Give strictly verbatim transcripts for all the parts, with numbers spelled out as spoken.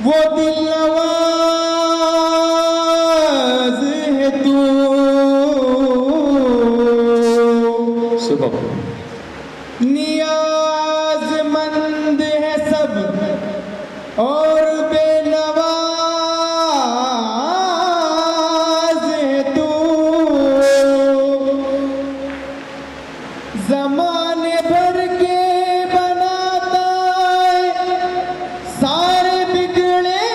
वो दिल नवाज है तू। सुबह नियाज़मंद है सब और बेनवाज है तू। ज़माने भर के बनाता है सारे बिगड़े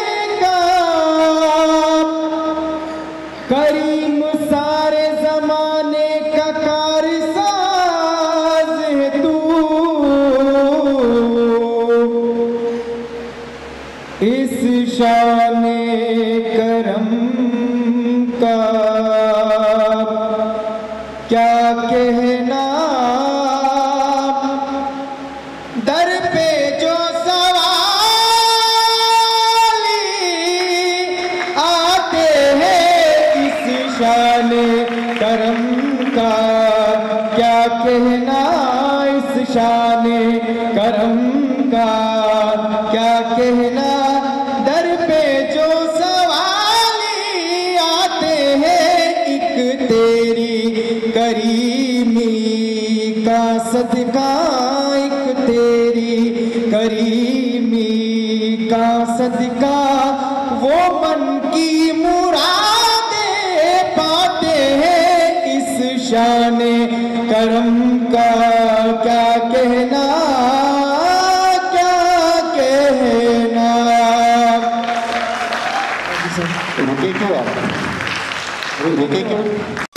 काम। करीम सारे ज़माने का कारसाज है तू। इस शाने करम का क्या कहना। दर पे जो सवाली आते हैं इस शाने करम का क्या कहना। इस शाने करम का क्या कहना। दर पे जो सवाली आते हैं एक तेरी करीमी का सदका। एक तेरी करीमी का सदका वो मन की मुरादें पाते हैं। इस शाने करम का क्या कहना। क्या कहना। रुके क्यों आप? रुके क्यों?